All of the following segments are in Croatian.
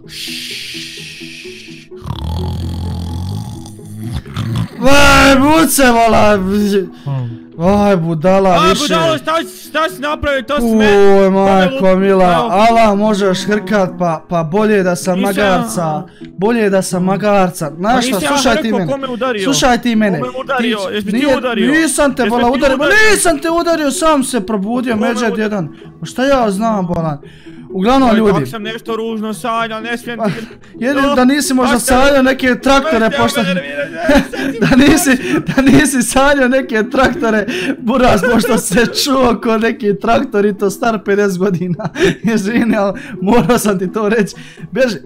Vaj, buce, vola. Vaj, budala, više. A, budalo, šta si napravio, to sme? Uj, majko mila, ala možeš hrkat, pa bolje da sam magarca. Bolje da sam magarca. Znaš šta, slušaj ti mene. Slušaj ti mene. Kome udario? Jesi mi ti udario? Nisam te, vola, udario. Nisam te udario, sam se probudio, međed jedan. Šta ja znam, bolan. Uglavnom ljudi. Kako sam nešto ružno sanjao, ne smijem ti... Jedin da nisi možda sanjao neke traktore pošto... Da nisi sanjao neke traktore, buraz, pošto se čuo ko neki traktor i to star 50 godina. Izvini, ali morao sam ti to reći. Beži,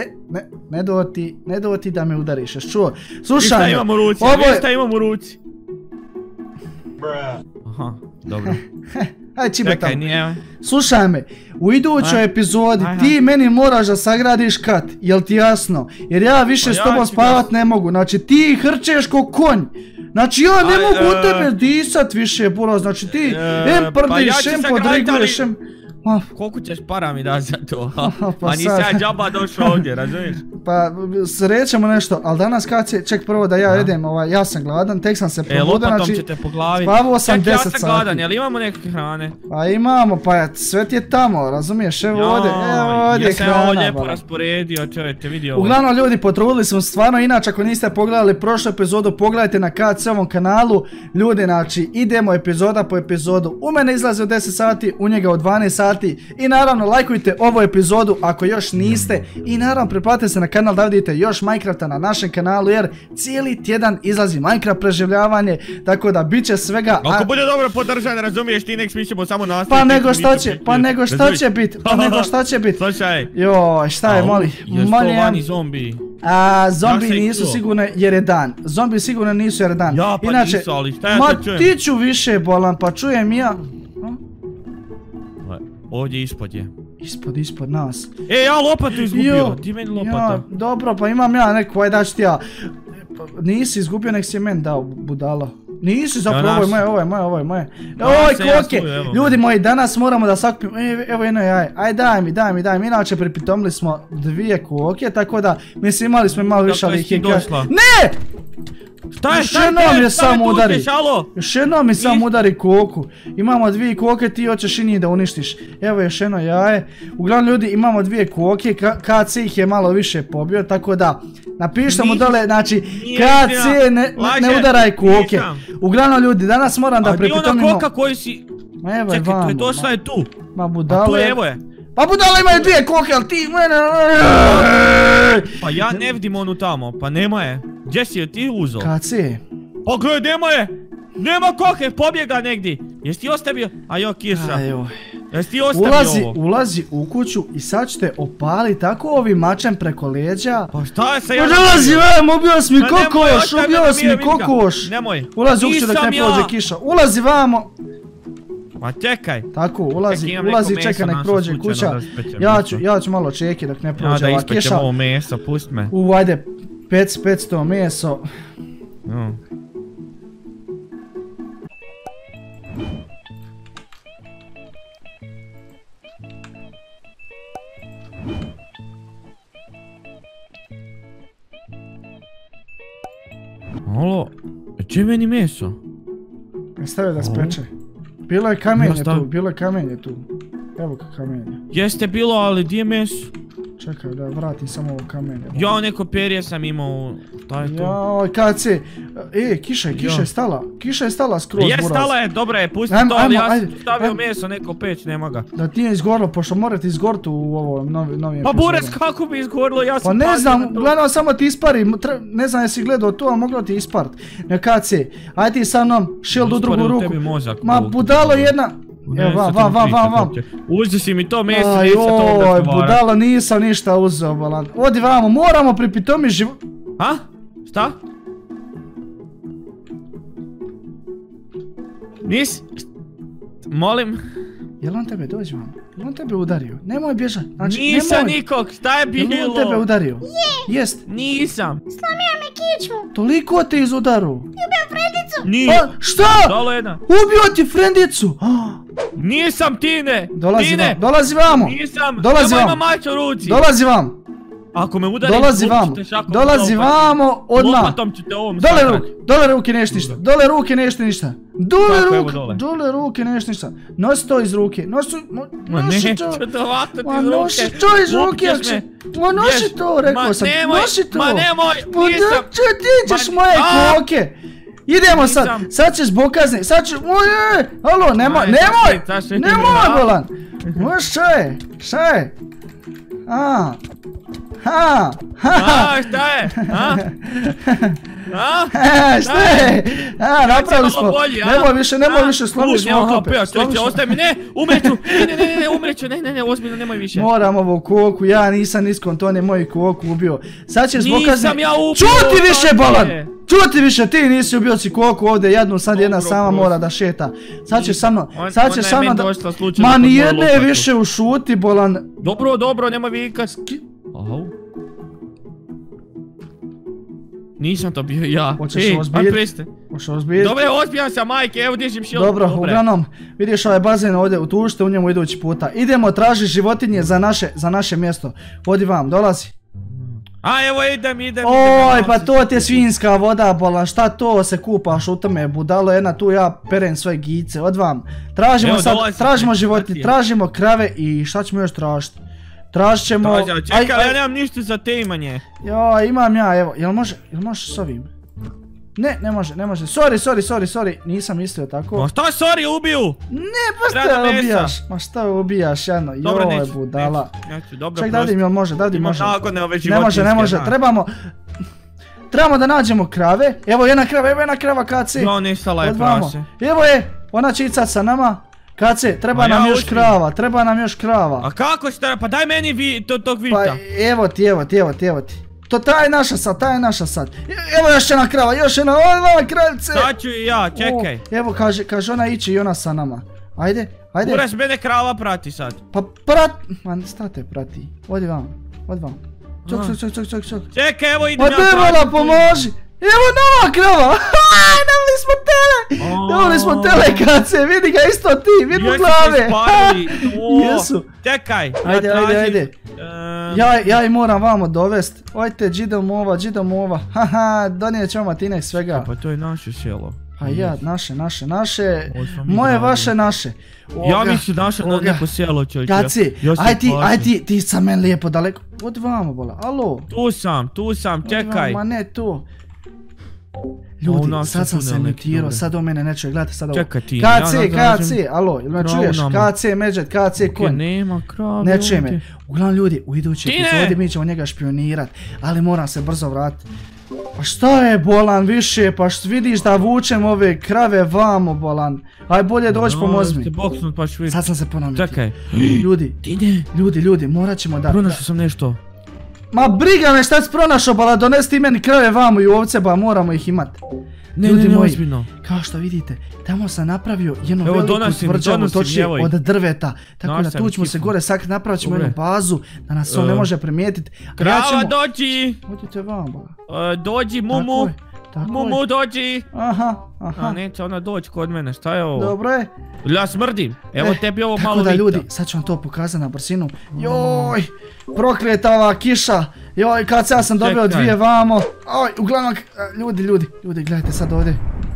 ne dovoti da me udariš, ješ čuo? Slušaj me. Šta imam u ruci? Aha, dobro. Ajde čibe tamo. Slušaj me, u idućoj epizodi ti meni moraš da sagradiš kat, jel ti jasno? Jer ja više s tobom spavat ne mogu, znači ti hrčeš ko konj. Znači ja ne mogu u tebe disat više, buro, znači ti em prdiš, em podriguješ, em... Koliko ćeš para mi dati za to? Pa nisi ja džaba došao ovdje, razumiješ? Pa srećemo nešto, ali danas kad se, ček prvo da ja jedem, ja sam gladan, tek sam se probudio, znači ćete po glavi. Spavao sam 10 sati. Ja sam gladan, jel imamo neke hrane? Pa imamo, pa sve ti je tamo, razumiješ, evo ovdje hrana. Jesam ja ovo lijepo rasporedio, čovječe, vidi ovo. Uglavnom ljudi, potrudili smo stvarno, inače ako niste pogledali prošlu epizodu, pogledajte na KC-ovom kanalu. Ljudi, znači, idemo epizoda po epizodu, u mene izlazi od 10 sati, u njega od 12 sati. I naravno lajkujte ovu epizodu ako još niste. I naravno pretplatite se na kanal da vidite još Minecrafta na našem kanalu, jer cijeli tjedan izlazi Minecraft preživljavanje. Tako da bit će svega. Ako bude dobro podržan, razumiješ ti, nek smićemo samo nastaviti. Pa nego šta će bit, Slušaj. Joj, šta je, moli. Jesu to vani zombi? Zombi nisu sigurno jer je dan. Zombi sigurno nisu jer je dan. Ja pa nisu, ali šta ja to čujem? Ma ti ću više bolan, pa čujem ja. Ovdje ispod je. Ispod nas. Ja lopatu izgubio, ti meni lopata. Dobro, pa imam ja neku, ajde daći ti ja. Nisi izgubio, nek si je meni dao, budala. Nisi zapravo, ovo je moje. Oj, koke! Ljudi moji, danas moramo da sakupimo, evo jedno jaj. Aj daj mi, inače pripitomili smo 2 koke, tako da, mislim imali smo malo više ali ih je... Ne! Još jednom je samo udari. Još jednom mi samo udari koku. Imamo 2 koke, ti hoćeš i njih da uništiš. Evo još jedno jaje. Uglavnom ljudi, imamo 2 koke, KC ih je malo više pobio, tako da napišite mu dole, znači KC ne udaraj koke. Uglavnom ljudi, danas moram da prepitomimo... A di ona koka koju si... Čekaj, to šta je tu? Ma budale... A tu evo je. Pa budala imaju 2 koke, ali ti mene... Pa ja ne vidim onu tamo, pa nema je. Gdje si je ti uzo? KC? Pa gledaj, nema je! Nema koke, pobjega negdje. Jesi ti ostavio? Ajo, kiša. Jesi ti ostavio ovo? Ulazi u kuću i sad ćete opali tako ovim mačem preko leđa. Pa šta je sa ja? Ulazi, ubio si mi kokoš, Nemoj. Ulazi u kuću dok ne prođe kiša. Ulazi vamo. Ma čekaj. Tako, ulazi, čeka nek prođe kuća. Ja ću malo čeki dok ne prođe ova kiša. Da ispekem ovo meso, pust me. Ajde, 500 meso. Alo, če meni meso? Stavio da speče. Bilo je kamenje tu, Evo ga kamenje. Jeste bilo, ali gdje je meso? Čekaj da vratim samo ovo kamenje. Ja, neko perje sam imao, šta je to? Joj, KC, kiša je stala, skroz buraz. Je stala je, dobra je, pusti to, ali ja sam stavio meso, neko peć, nema ga. Da ti je izgorilo, pošto morate izgoriti u ovom novim epizodom. Pa burec, kako bi izgorilo, ja sam... Pa ne znam, gledam samo ti ispari, ne znam jesi gledao tu, ali moglo ti isparit. Ne KC, aj ti sa mnom, shield u drugu ruku. Ma budalo jedna... Evo, vam. Uzdi si mi to meso, neće to onda Oj, budala, nisam ništa uzeo, balan. Odi vamo, moramo pripitomi život... Ha? Šta? Molim? Jel on tebe, dođi vam? Jel on tebe udario? Nemoj bježat. Nisam nikog, šta je bilo? Jel on tebe udario? Jest. Nisam. Slomio me kičmu. Toliko te izudaru? Ubio frendicu. Nije. Šta? Dalo jedna. Ubio ti frendicu? Nisam, Tine. Dolazi vamo. Nisam. Dolazi Evo vam. ima mač u ruci. Dolazi vam. Ako me udari, dolazi vamo, odmah. Lopatom ću te ovom sakrat. Dole ruke neš ništa, dole ruke neš ništa. Dole ruke neš ništa. Nosi to iz ruke, nosi to iz ruke. Ma nosi to, rekao sam, nosi to. Ma nemoj, nisam. Ti ćeš moje koke. Idemo sad ćeš zbog kazne, sad ćeš, alo, nemoj, bolan. Šta je? Šta je? Napravili smo. Nemoj više, slomiš moje klope. Ostaje mi, ne, umreću, ne, ozbiljno, nemoj više. Moram ovo koku, ja nisam niskom, to ne moji koku ubio. Sad ćeš zbog kazne. Nisam ja ubio. Čuti više, bolan! Čuti više, ti nisi ubio si koku ovdje, jednu, sad jedna sama mora da šeta. Sad ćeš sa mnom da... Ma nijedne više ušuti, bolan. Dobro, nemoj vikat. Nisam to bio ja. Hoćeš ozbijeti? Dobro, ozbijam se, majke, evo dižim šilt. Dobro, uglavnom, vidiš ovaj bazen ovdje, utužite u njemu idući puta. Idemo tražiti životinje za naše mjesto. Odi vam, dolazi. A evo idem. Oj, pa to ti je svinjska voda, bolan, šta to se kupaš u tome, budalo jedna, tu ja perem svoje gice, od vam. Tražimo životinje, tražimo krave i šta ćemo još tražiti? Tražit ćemo... Čekaj, ja nemam ništa za te imanje. Ja, imam ja, evo, jel možeš s ovim? Ne može. Sorry, nisam mislio tako. Ma šta sorry, ubiju? Ne, pa šta ubijaš? Ma šta ubijaš, jedno, joj budala. Ček, dadi mi može. Ne može, trebamo da nađemo krave. Evo jedna krava, KC. No, nestala je prase. Evo je, ona će icat sa nama. KC, treba nam još krava. A kako će pa daj meni tog vita. Pa evo ti. Ta je naša sad. Evo još jedna krava, ova kravice. Sad ću i ja, čekaj. Evo kaže ona ići i ona sa nama. Ajde. Moraš mene krava prati sad. Pa ma šta te prati? Odi vam. Čok. Čekaj, evo idem ja prati. Ma debala, pomoži. Evo nova krava. Dobili smo tele, KC, vidi ga isto ti, vidi mu glave. Jesu. Čekaj. Ajde. Ja i moram vamo dovest. Ojte, džidom ova. Haha, donijet ćemo Matinek svega. Pa to je naše selo. A ja, naše. Moje, vaše, naše. Ja mislim naše na lijepo selo, čovječe. KC, aj ti sa meni lijepo daleko. Odi vamo, bola, alo. Tu sam, čekaj. Ma ne tu. Ljudi, sad sam se mutirao, sad o mene neće gledati, sad ovo. Čekaj ti, KC, alo, ili me čuješ? KC, Medžet, KC, konj. Nema krave. Ne čuje me. Uglavnom ljudi, u idućoj epizodi mi ćemo njega špionirat, ali moram se brzo vratiti. Pa šta je, bolan, više, pa vidiš da vučem ove krave vamo, bolan. Aj bolje doći pomozi mi. Sad sam se ponovno. Čekaj. Ljudi, morat ćemo da... Pronašao sam nešto. Ma briga me šta si pronašao, bala, donesi ti meni krave vamo i ovce, ba moramo ih imat. Ljudi moji, kao što vidite, tamo sam napravio jednu veliku tvrđavu točnije od drveta. Tako da tu ćemo se gore sakrit, napravit ćemo jednu bazu da nas on ne može primijetiti. Krava dođi! Odite vamo. Dođi, Mumu! Mumu dođi! Aha. A neće ona doći kod mene, šta je ovo? Dobro je. Ja smrdim, evo tebi ovo malo vita. Tako da ljudi, sad ću vam to pokazati na brzinu. Joj, prokleta ova kiša. Joj, kad se ja sam dobio dvije vamo. Oj, uglavnom, ljudi, gledajte sad ovdje.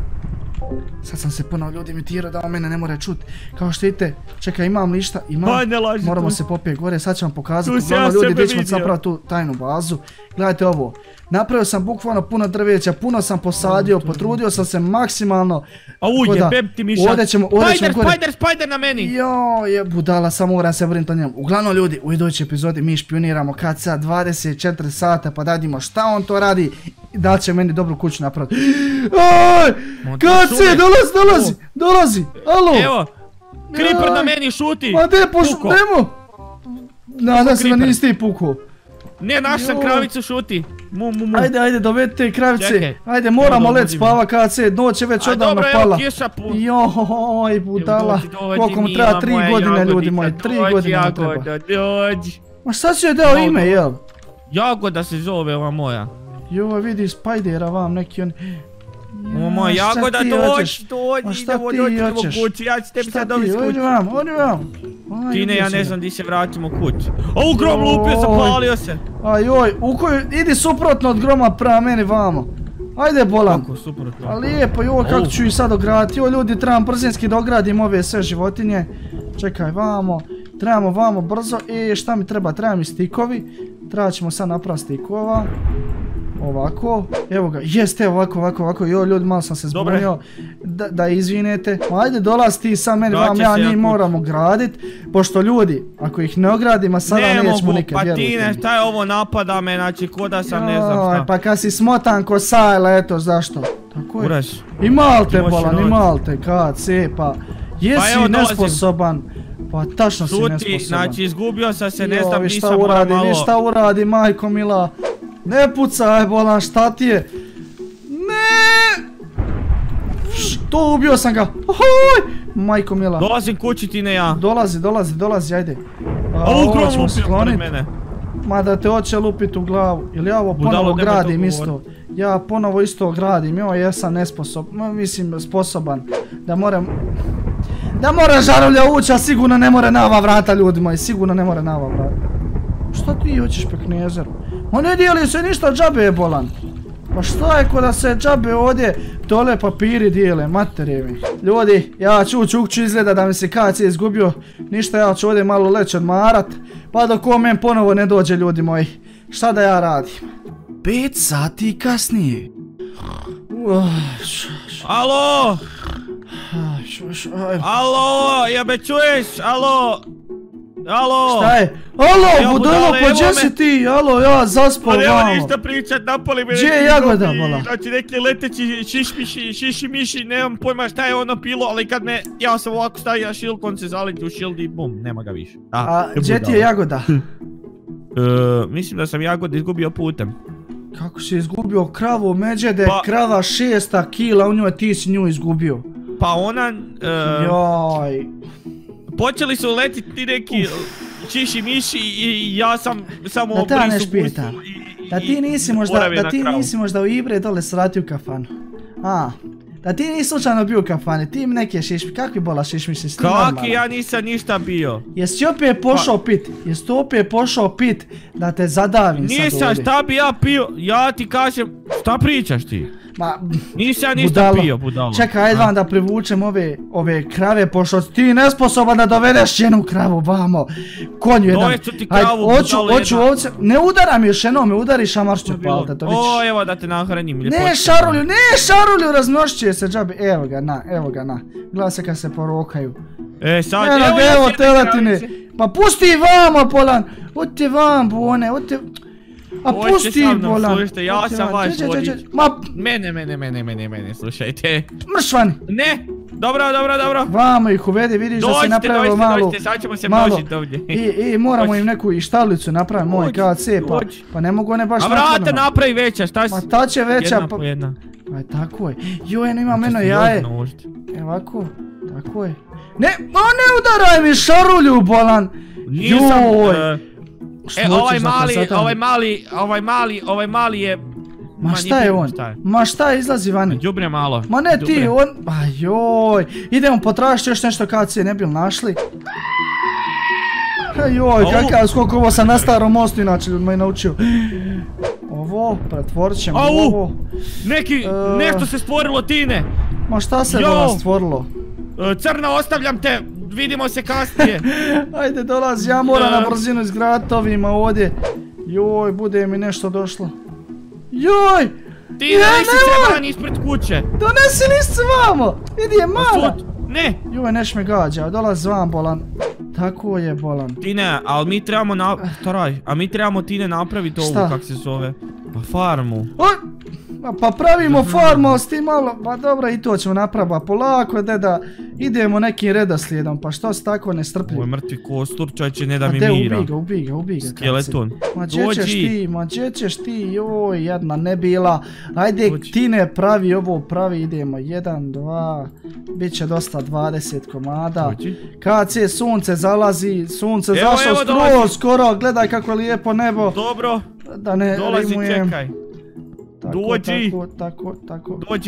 Sad sam se ponovo ljudi imitirao da on mene ne more čut. Kao što vidite, čekaj, imam lišta, moramo se popije gore, sad ću vam pokazati. Uglavnom ljudi, gdje ćemo zapravo tu tajnu bazu. Gledajte ovo, napravio sam bukvalno puno drveća, puno sam posadio, potrudio sam se maksimalno. A uje, beb ti miša. Spider na meni. Joj, budala, samo moram se brinuti o njemu. Uglavnom ljudi, u idućoj epizodi mi špioniramo KC 24 sata pa da vidimo šta on to radi i da će meni dobru kuću napraviti. KC, dolazi, alo. Evo, Creeper na meni šuti. Ma de, nemo. Nadam se da nisi ti pukao. Ne, naš sam kravicu šuti. Ajde, dovedite kravice. Ajde, moramo let spava KC, noć je već odavno pala. Dobro, evo kiša puna. Joj, budala. Koliko mu treba, 3 godine ljudi moji, 3 godine mu treba. Ma šta si joj dao ime, jel? Jagoda se zove ova moja. Joj, vidi Spidera vam neki on. Moj Jagoda, dođi, idemo kući, ja ću tebi sad dobiti kući. Odi vam. Tine, ja ne znam di se vratimo kući. O, grom lupio, zapalio se. Ajoj, idi suprotno od groma prema meni vamo. Ajde bolan. Kako suprotno? A lijepo, joj, kako ću ih sad ograditi. Joj, ljudi, trebam brzinski da ogradim ove sve životinje. Čekaj, vamo. Trebamo vamo brzo. Šta mi treba? Treba mi stikovi. Treba ćemo sad napraviti stikova. Ovako, evo ga, jeste ovako, joj ljudi, malo sam se zbunio, da izvinete. Ajde, dolazi ti sad meni vam, ja njih moramo gradit, pošto ljudi, ako ih ne ogradimo, sada nećemo nikad, vjerujte. Pa Tine, šta je ovo, napada me, znači, ko da sam ne znam šta. Pa kad si smotan ko sajla, eto, zašto? Tako je. Imal te bolan, imal te, kad se, pa, jesi nesposoban. Pa tačno si nesposoban. Šuti, znači, izgubio sam se, ne znam, nisam mora malo. Vi šta uradi, majko mila. Ne pucaj bolan, šta ti je? Ne! To ubio sam ga. Ohoj! Majko mila. Dolazim kući Tine ja. Dolazi, ajde. A ugrom lupio pored mene. Ma da te hoće lupit u glavu. Ili ja ovo ponovo gradim isto. Ja ponovo isto gradim. Joj, ja sam nesposoban. Mislim, sposoban. Da moram žarulja ući, a sigurno ne more na ova vrata, ljudi moji. Sigurno ne more na ova vrata. Šta ti hoćeš pe knezeru? Ma ne dijeli se ništa, džabe je bolan. Pa šta je ko da se džabe ovdje tole papiri dijele, materije mi. Ljudi, ja ću ući u kuću, izgleda da mi se KC izgubio. Ništa, ja ću ovdje malo leći odmarat. Pa dok on men ponovo ne dođe, ljudi moji. Šta da ja radim? 5 sati kasnije. Alo! Alo, ja me čuješ? Alo! Šta je? Alo, budalo, pa gdje si ti? Alo, ja zaspao vamo. Pa nema ništa pričat, napali me neki... Gdje je Jagoda, bola? Znači neki leteći šišimiši, nemam pojma šta je ono bilo, ali kad me... Ja sam ovako stavio šilk, on se zaliti u šild i bum, nema ga više. A gdje ti je Jagoda? Mislim da sam Jagoda izgubio putem. Kako si izgubio kravu, Međede, krava 6 kila, u njoj ti si nju izgubio. Pa ona... Joj... Počeli su letiti ti neki čiši miši i ja sam samo obrisu gustu i... Da ti nisi možda u Ibre dole srati u kafanu. Da ti nisi slučajno bio u kafani, ti im neke šišmi, kakvi bola šišmiši s tim normalno? Kaki, ja nisam ništa bio. Jesi opet pošao pit da te zadavim sad ovdje? Nisam, šta bi ja pio, ja ti kažem, šta pričaš ti? Nisam ja ništa pio, budalo. Čekaj, ajde vam da privučem ove krave, pošto ti nesposoban da dovedeš jednu kravu, vamo. Konju jedan. Doveću ti kravu, budalo jedna. Ovce, ne udaram još jednom, me udari šamaršću palta, to vidiš. O, evo da te nahranim. Ne šarulju, raznošće se džabi. Evo ga na. Gleda se kad se porokaju. Sad, evo teletine. Pa pusti vamo, Polan. Oti vam, bone, oti... A pusti bolan. Slušajte, ja sam vaš vodič. Mene, slušajte. Mrš vani. Ne, dobro. Vamo ih uvedi, vidiš da se napravilo malo. Dođite, sad ćemo se množiti ovdje. Moramo im neku i štalicu napraviti, moj KC, pa ne mogu one baš napraviti. A vrata napravi veća, šta si? Pa ta će veća. Jedna po jedna. Pa tako je. Joj, imam eno jaje. Ovako, tako je. Ne udaraj mi šarulju, bolan. Joj. Ovaj mali je... Ma šta je on? Ma šta je, izlazi vani. Đubre malo. Ma ne ti, on... Ajoj. Idemo potražiti još nešto kad se ne bil našli. Joj, kakav skok, ovo sam na starom mostu inače ljudima i naučio. Ovo, pretvorit ćemo ovo. Nešto se stvorilo, Tine. Ma šta se danas stvorilo? Crna, ostavljam te. Vidimo se kasnije. Ajde, dolazi, ja moram na brzinu izgraditi ovima ovdje. Joj, bude mi nešto došlo. Joj! Ti donesi se van ispred kuće. Donesi list vamo! Vidi je mala. Ne! Joj, neš me gađa, dolazi vam, bolan. Tako je, bolan. Tine, ali mi trebamo mi trebamo Tine napraviti ovu, kak se zove. Pa farmu. Pa pravimo farmu, ali s tim malo, pa dobro i to ćemo napraviti, pa polako da idemo nekim redoslijedom, pa što si tako nestrpljiv? Ovo je mrtvi kostur, čovječe, ne da mi mira. Ubij ga. Skeleton. Ma gdje ćeš ti, joj, jedna ne bila. Ajde, Tine, pravi ovo, idemo, 1, 2, bit će dosta 20 komada. Kad se sunce zalazi, sunce zašlo skoro, gledaj kako je lijepo nebo. Dobro, dolazi, čekaj. Dođi. Tako. Dođi.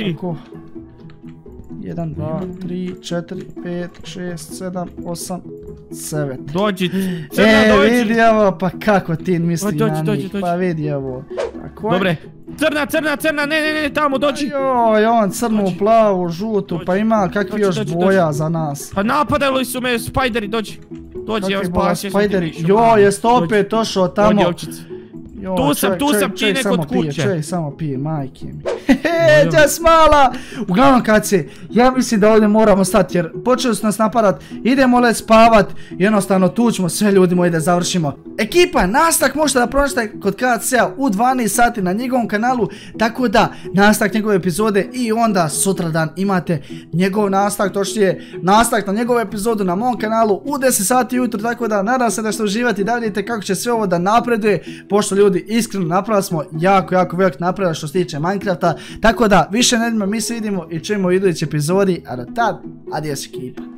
1, 2, 3, 4, 5, 6, 7, 8, 9. Dođi, Crna, dođi. Vidi ovo, pa kako ti misli na njih, pa vidi ovo. Dobre, Crna, ne, tamo, dođi. Joj, on crnu, plavu, žutu, pa ima kakvi još boja za nas. Pa napadali su me spajderi, dođi. Dođi, evo spasio sam ti više. Joj, jeste opet došao tamo. Tu sam, čine kod kuće. Čovjek samo pije, majke mi. Čas mala! Uglavnom kad se, ja mislim da ovdje moramo stati jer počeli su nas napadat, idemo let spavat, jednostavno tu ćemo sve ljudi moji da završimo. Ekipa, nastavak možete da pronađete kod KC-a u 12 sati na njegovom kanalu, tako da nastavak njegove epizode i onda sutradan imate njegov nastavak, točnije nastavak na njegovu epizodu na mom kanalu u 10 sati ujutro, tako da nadam se da ćete uživati da vidite kako će sve ovo da napreduje, pošto ljudi iskreno napravili smo jako velik napredak što se tiče Minecrafta, tako da više nedeljima mi se vidimo i čujemo u idućoj epizodi, a do tad, adios ekipa.